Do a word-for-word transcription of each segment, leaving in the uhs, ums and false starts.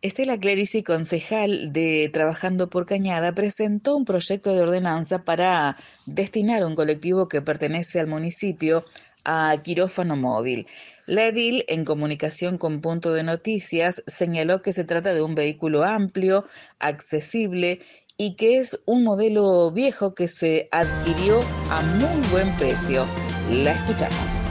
Estela Clerici, concejal de Trabajando por Cañada, presentó un proyecto de ordenanza para destinar un colectivo que pertenece al municipio a quirófano móvil. La edil, en comunicación con Punto de Noticias, señaló que se trata de un vehículo amplio, accesible y que es un modelo viejo que se adquirió a muy buen precio. La escuchamos.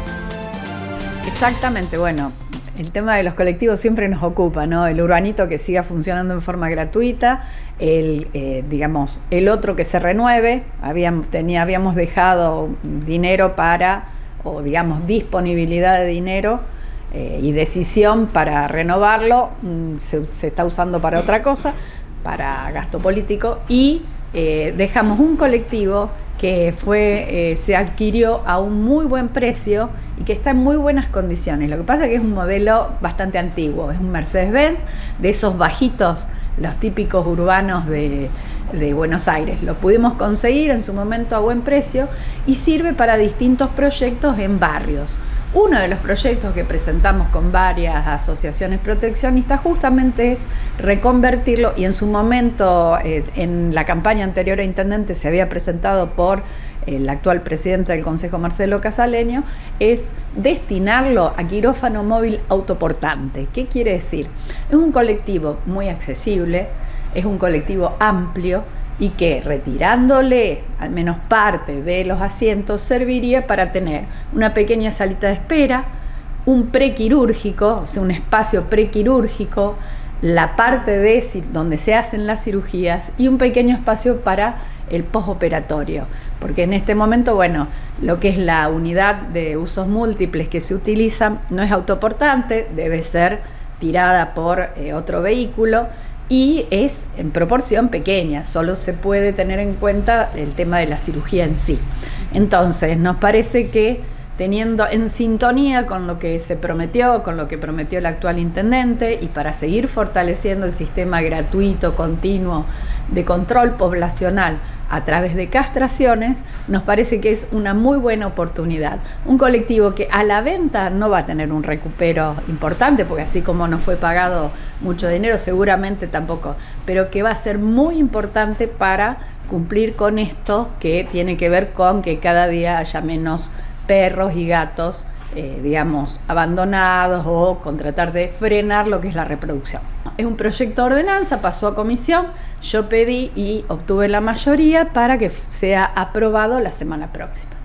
Exactamente, bueno, el tema de los colectivos siempre nos ocupa, ¿no? El urbanito que siga funcionando en forma gratuita, el, eh, digamos, el otro que se renueve. Habíamos, tenía, habíamos dejado dinero para, o digamos, disponibilidad de dinero eh, y decisión para renovarlo, se, se está usando para otra cosa, para gasto político, y eh, dejamos un colectivo que fue, eh, se adquirió a un muy buen precio y que está en muy buenas condiciones. Lo que pasa es que es un modelo bastante antiguo, es un Mercedes-Benz, de esos bajitos, los típicos urbanos de, de Buenos Aires. Lo pudimos conseguir en su momento a buen precio y sirve para distintos proyectos en barrios. Uno de los proyectos que presentamos con varias asociaciones proteccionistas justamente es reconvertirlo, y en su momento, eh, en la campaña anterior a intendente, se había presentado por el actual presidente del Consejo, Marcelo Casaleño, es destinarlo a quirófano móvil autoportante. ¿Qué quiere decir? Es un colectivo muy accesible, es un colectivo amplio, y que retirándole al menos parte de los asientos serviría para tener una pequeña salita de espera, un prequirúrgico, o sea, un espacio prequirúrgico, la parte de donde se hacen las cirugías y un pequeño espacio para el postoperatorio, porque en este momento, bueno, lo que es la unidad de usos múltiples que se utiliza no es autoportante, debe ser tirada por eh, otro vehículo, y es en proporción pequeña, solo se puede tener en cuenta el tema de la cirugía en sí. Entonces, nos parece que teniendo en sintonía con lo que se prometió, con lo que prometió el actual intendente, y para seguir fortaleciendo el sistema gratuito, continuo, de control poblacional a través de castraciones, nos parece que es una muy buena oportunidad. Un colectivo que a la venta no va a tener un recupero importante, porque así como no fue pagado mucho dinero, seguramente tampoco, pero que va a ser muy importante para cumplir con esto que tiene que ver con que cada día haya menos perros y gatos, eh, digamos, abandonados, o con tratar de frenar lo que es la reproducción. Es un proyecto de ordenanza, pasó a comisión, yo pedí y obtuve la mayoría para que sea aprobado la semana próxima.